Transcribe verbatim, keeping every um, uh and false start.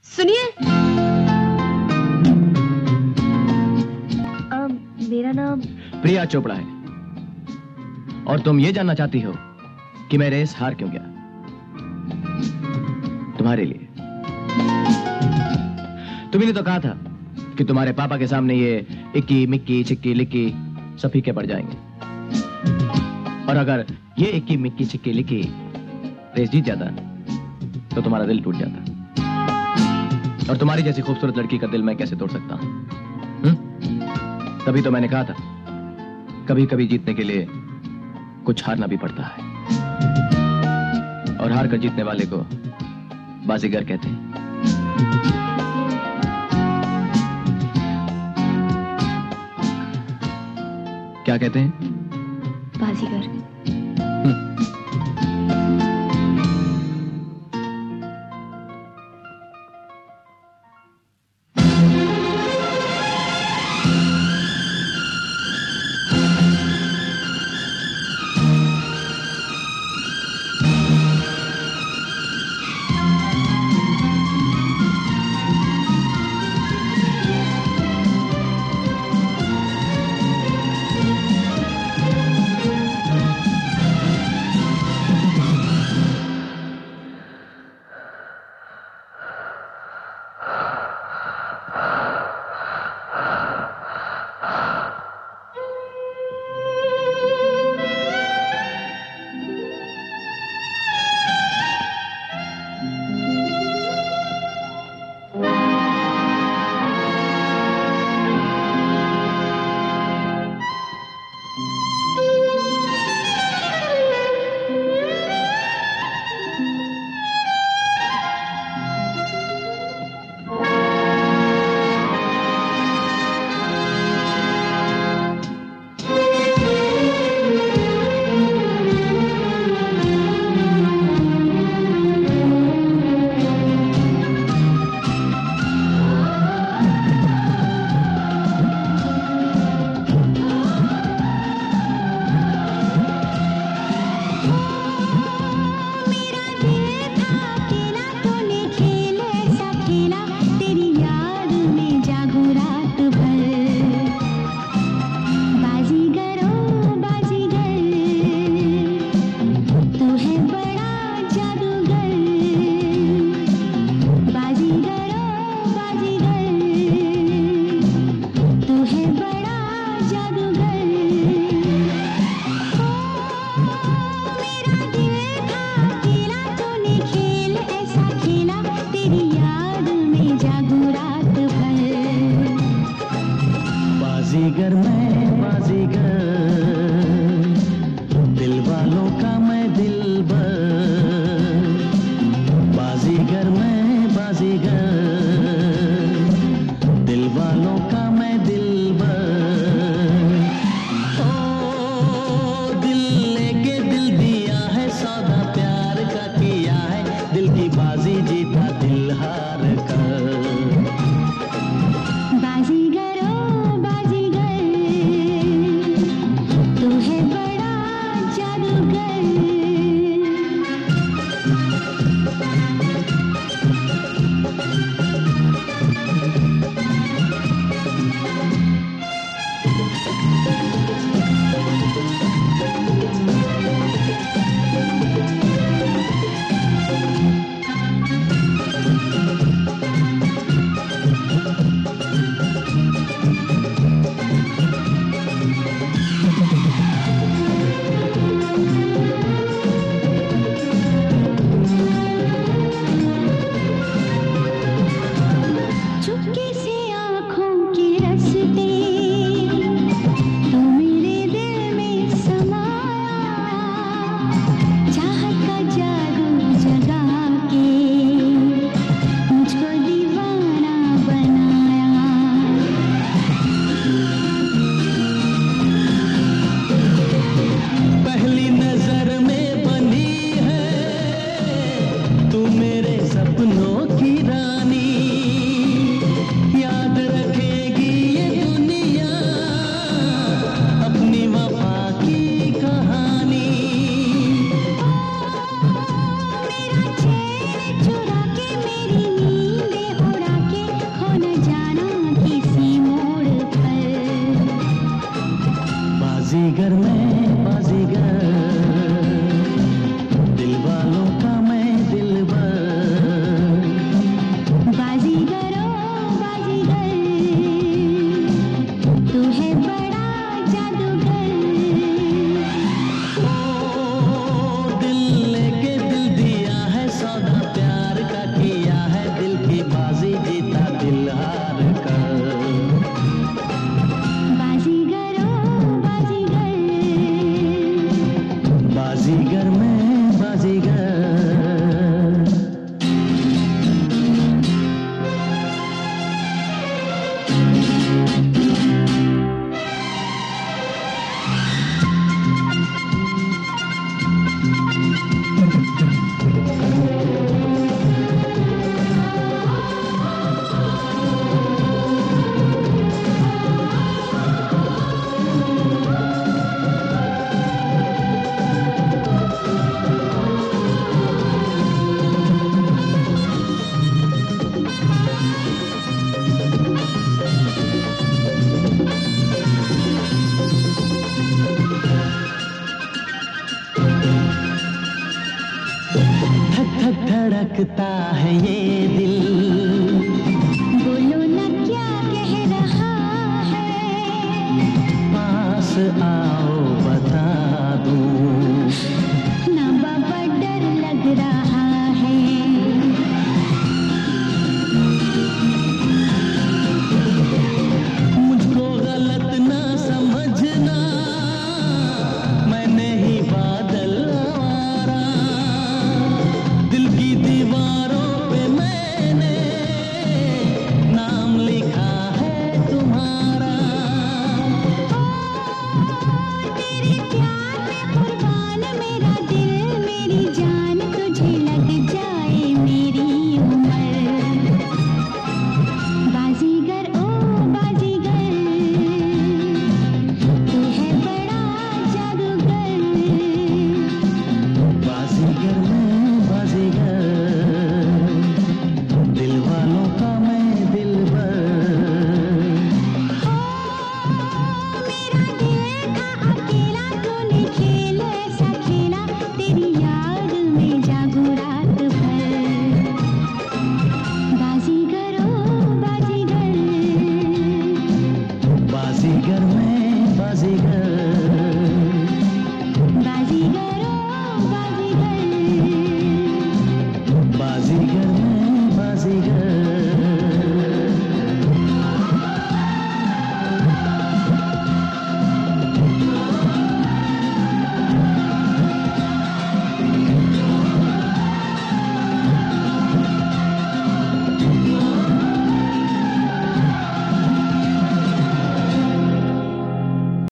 सुनिए, मेरा नाम प्रिया चोपड़ा है और तुम ये जानना चाहती हो कि मैं रेस हार क्यों गया? तुम्हारे लिए। तुम्ही ने तो कहा था कि तुम्हारे पापा के सामने ये इक्की मिक्की छिक्की लिक्की सब फीके पड़ जाएंगे, और अगर ये इक्की मिक्की छिक्की लिक्की रेस जीत जाता तो तुम्हारा दिल टूट जाता, और तुम्हारी जैसी खूबसूरत लड़की का दिल मैं कैसे तोड़ सकता हूं? तभी तो मैंने कहा था कभी कभी जीतने के लिए कुछ हारना भी पड़ता है, और हार कर जीतने वाले को बाजीगर कहते हैं। क्या कहते हैं? बाजीगर। लगता है ये